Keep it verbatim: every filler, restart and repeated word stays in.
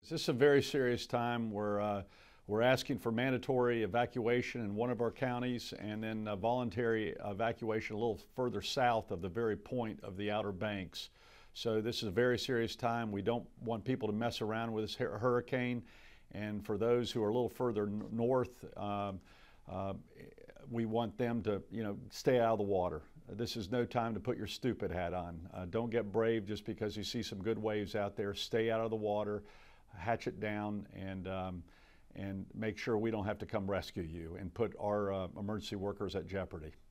This is a very serious time. We're, uh, we're asking for mandatory evacuation in one of our counties and then uh, voluntary evacuation a little further south of the very point of the Outer Banks. So this is a very serious time. We don't want people to mess around with this hurricane. And for those who are a little further north, um, uh, we want them to, you know, stay out of the water. This is no time to put your stupid hat on. Uh, don't get brave just because you see some good waves out there. Stay out of the water, hatch it down, and um, and make sure we don't have to come rescue you and put our uh, emergency workers at jeopardy.